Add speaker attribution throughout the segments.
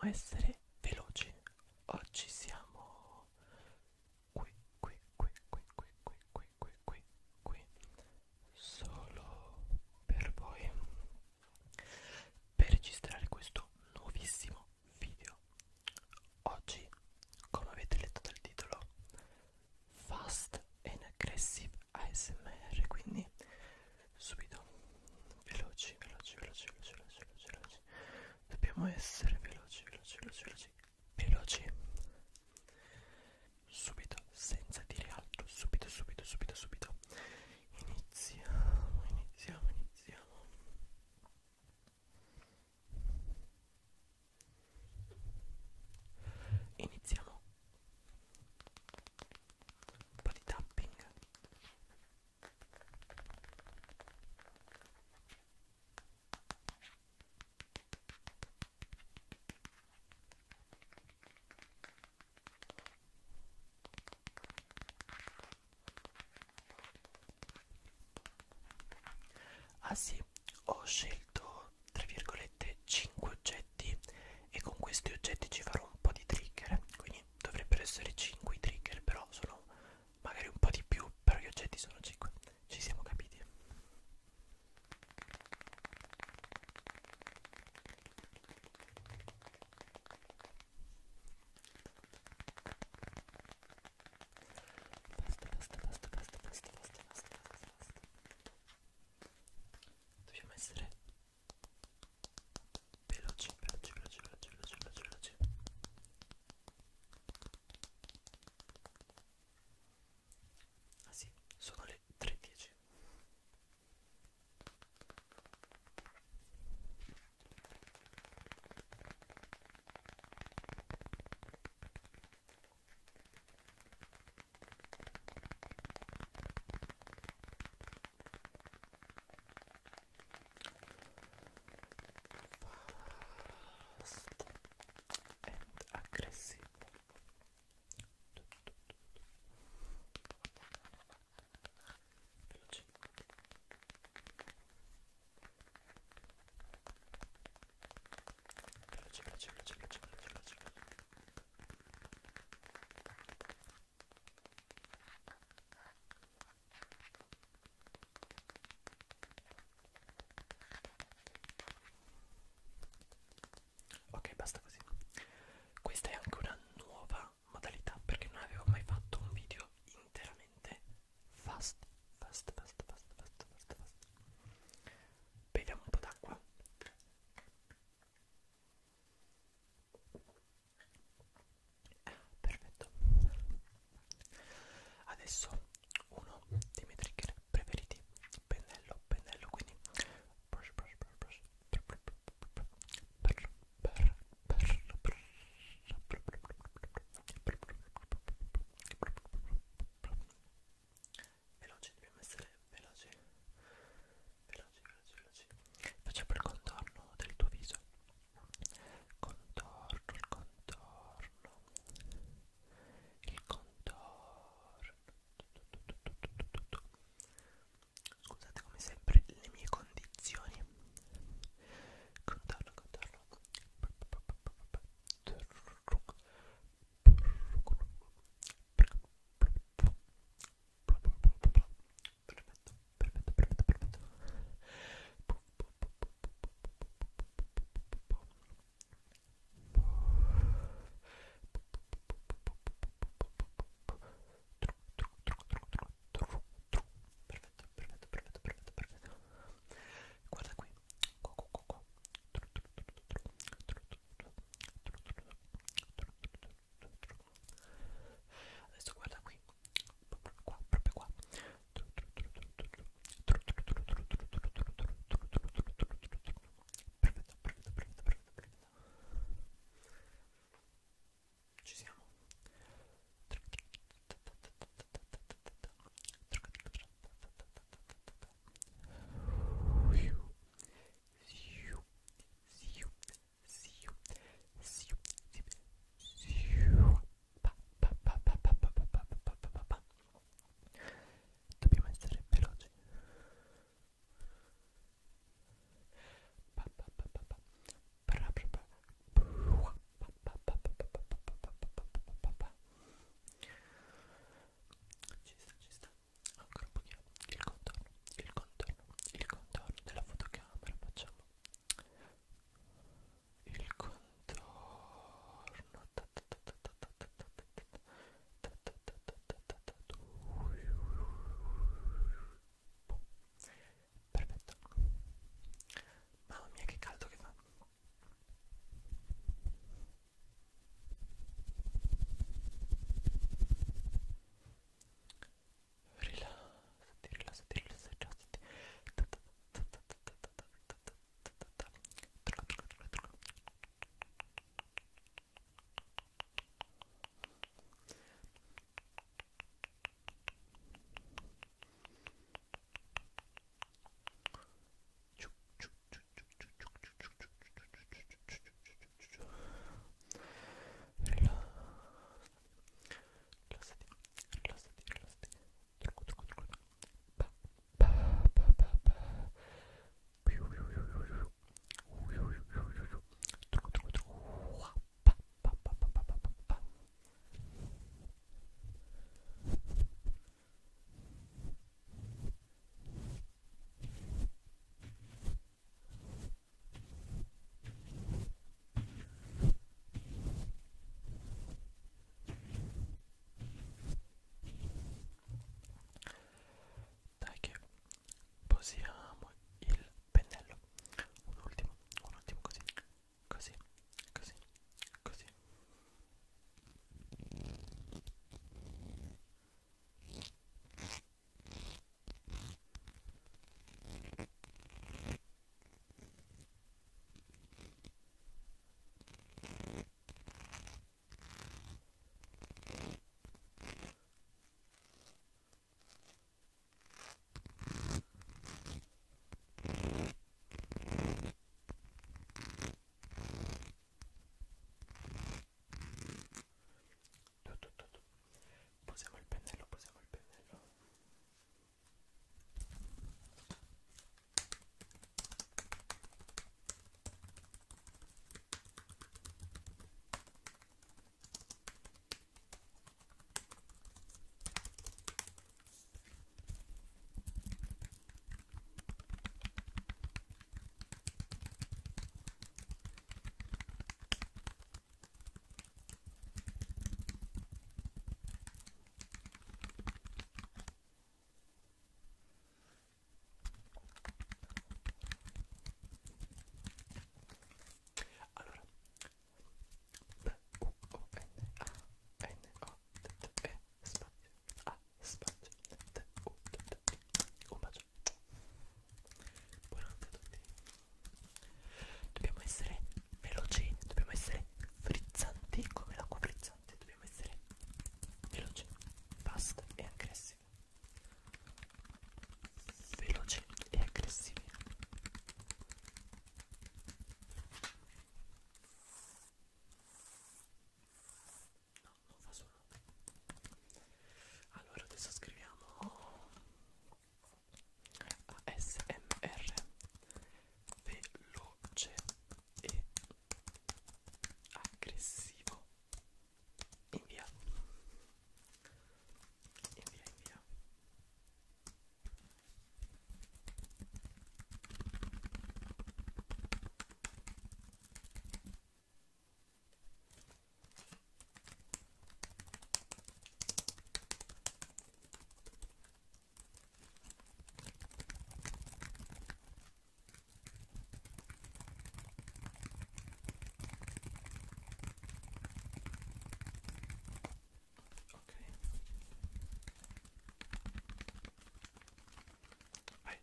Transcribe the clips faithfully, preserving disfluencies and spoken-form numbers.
Speaker 1: essere veloci. Oggi siamo qui, qui, qui, qui, qui, qui, qui, qui, qui, qui, solo per voi, per registrare questo nuovissimo video. Oggi, come avete letto dal titolo, Fast and Aggressive A S M R, quindi subito veloci, veloci, veloci, veloci, veloci, veloci, veloci. Dobbiamo essere veloci, veloci, veloci, veloci, veloci. Subito, senza dire altro, subito, subito, subito, subito. Iniziamo, iniziamo, iniziamo. Iniziamo. Un po' di tapping. Ah sì, ho scelto, tra virgolette, cinque oggetti e con questi oggetti ci farò un po' di trigger, quindi dovrebbero essere cinque i trigger, però sono magari un po' di più, però gli oggetti sono cinque, ci siamo capiti? Basta, basta, basta, basta, basta, basta, basta, basta, basta. Dobbiamo essere veloci, veloci, veloci, veloci, veloci, veloci, veloci. Ah sì, sono le tre e dieci. Fast and aggressive. Veloci. Veloci, veloci, veloci, veloci, veloci, veloci, veloci. Ok, basta così. Questa è anche una nuova modalità perché non avevo mai fatto un video interamente fast, fast, fast, fast, fast, fast, fast. Beviamo un po' d'acqua. Perfetto. Adesso uno dei miei trigger preferiti, pennello, pennello, quindi brush, brush, brush, brush, per, per, per, per, per, per, veloci, dobbiamo essere veloci, veloci, veloci, veloci. Facciamo il contorno del tuo viso, contorno, il contorno, il contorno,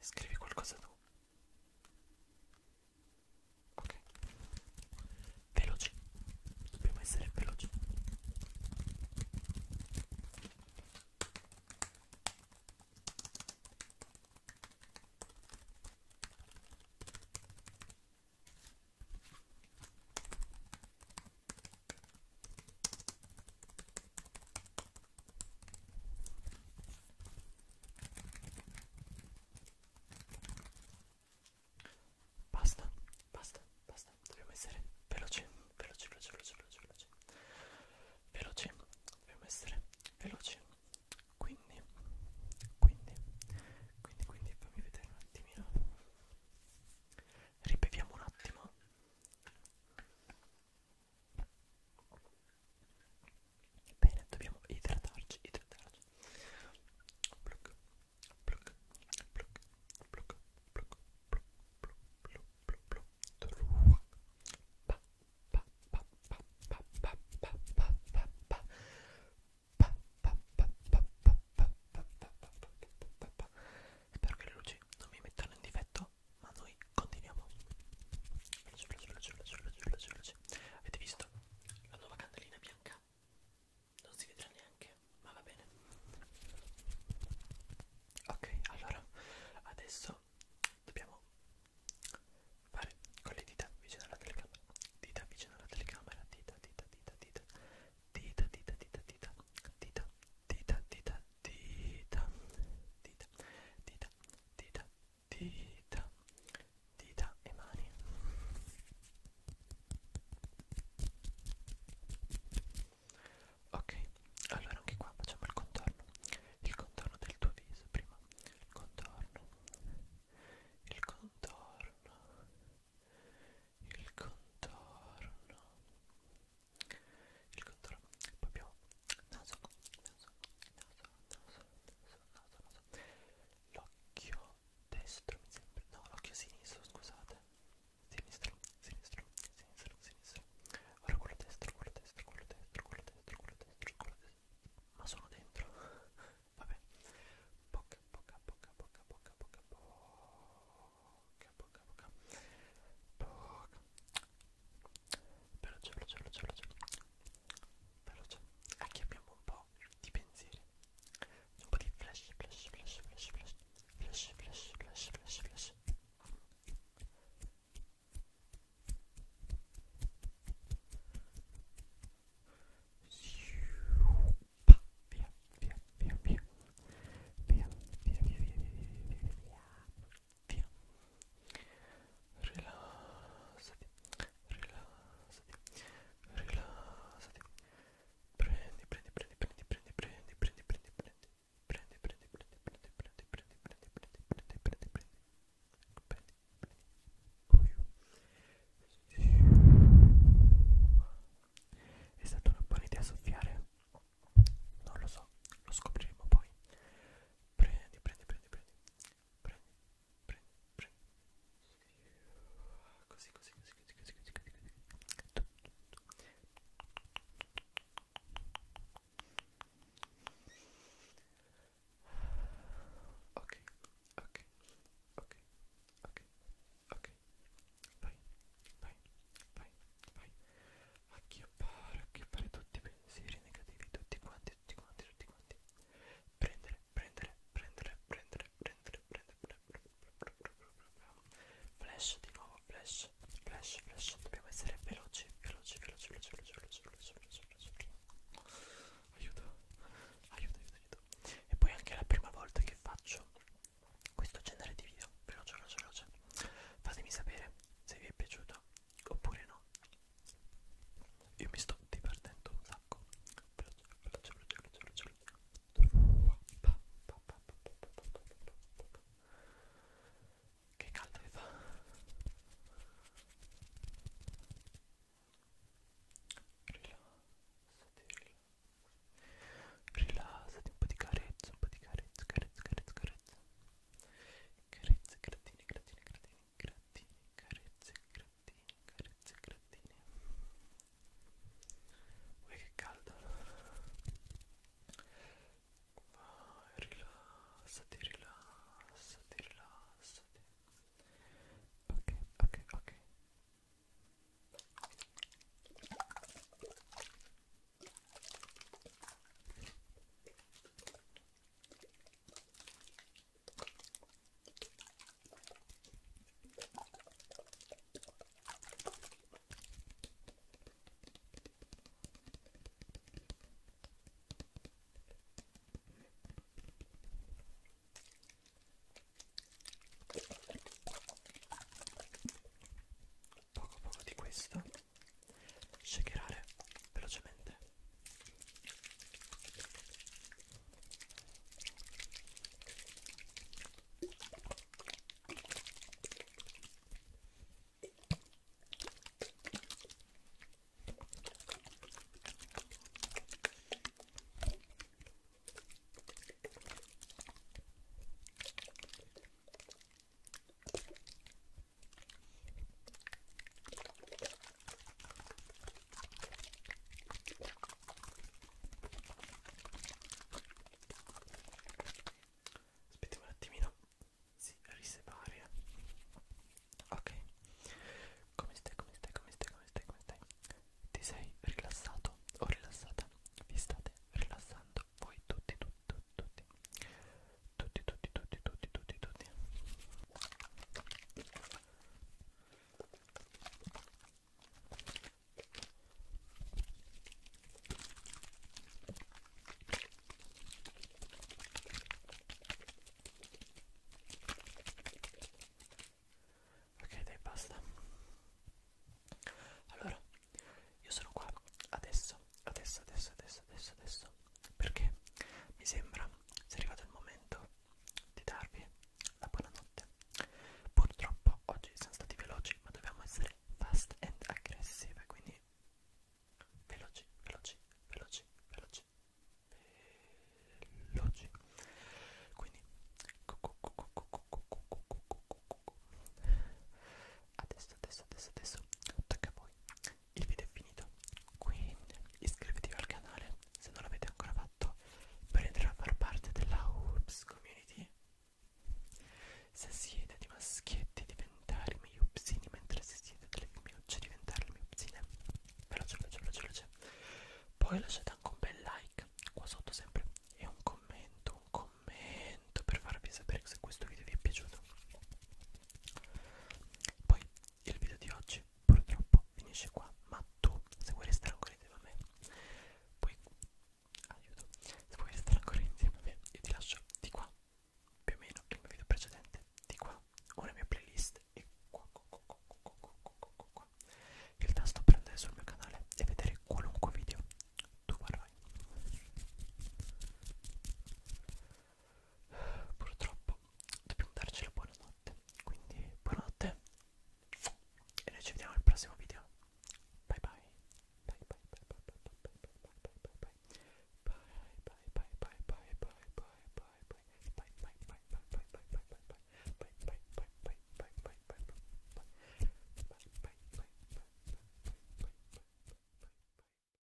Speaker 1: Scrivi qualcosa tu.